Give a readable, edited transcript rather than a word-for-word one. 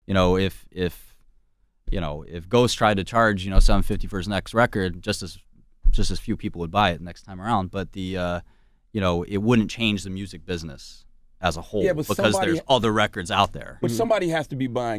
if Ghost tried to charge $750 for his next record, just as few people would buy it next time around. But it wouldn't change the music business as a whole, because there's other records out there. But somebody has to be buying